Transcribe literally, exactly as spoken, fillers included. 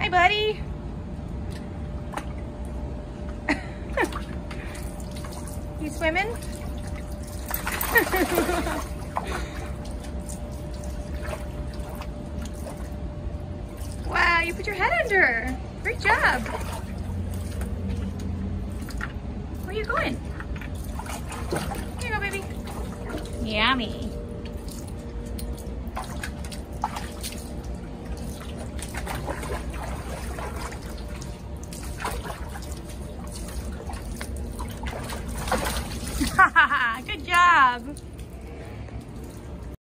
Hi, buddy. You swimming? Wow, you put your head under. Great job. Where are you going? Here you go, baby. Yummy. Good job.